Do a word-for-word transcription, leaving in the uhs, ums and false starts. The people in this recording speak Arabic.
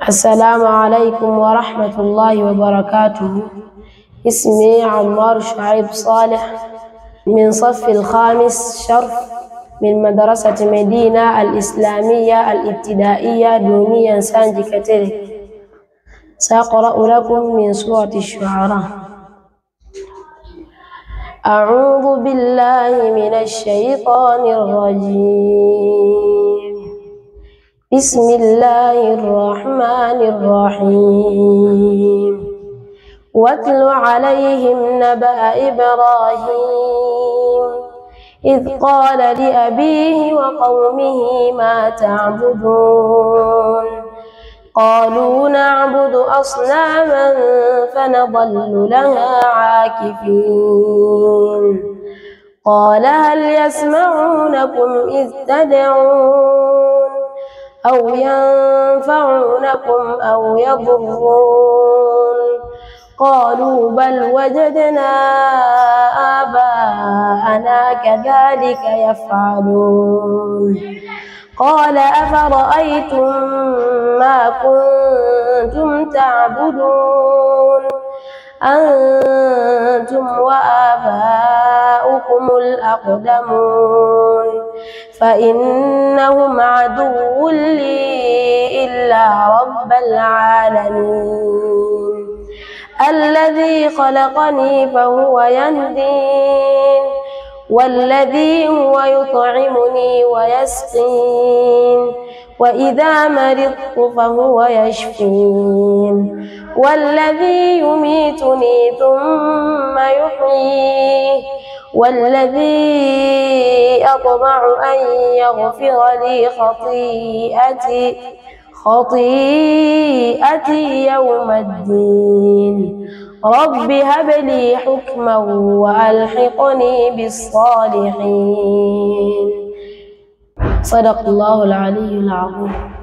السلام عليكم ورحمة الله وبركاته. اسمي عمار شعيب صالح من صف الخامس شرف من مدرسة مدينة الإسلامية الابتدائية دونيا سانجي كتير. سأقرأ لكم من سورة الشعراء. أعوذ بالله من الشيطان الرجيم. بسم الله الرحمن الرحيم. واتل عليهم نبأ إبراهيم إذ قال لأبيه وقومه ما تعبدون قالوا نعبد أصناما فنظل لها عاكفين قال هل يسمعونكم إذ تدعون أو ينفعونكم أو يضرون قالوا بل وجدنا آباءنا كذلك يفعلون قال أفرأيتم ما كنتم تعبدون أنتم وآباؤكم الأقدمون فإنهم عدو لي إلا رب العالمين الذي خلقني فهو يهدين والذي هو يطعمني ويسقين وإذا مرضت فهو يشفين والذي يميتني ثم يحيي والذي أطمع أن يغفر لي خطيئتي خطيئتي يوم الدين رب هب لي حكما وألحقني بالصالحين. صدق الله العلي العظيم.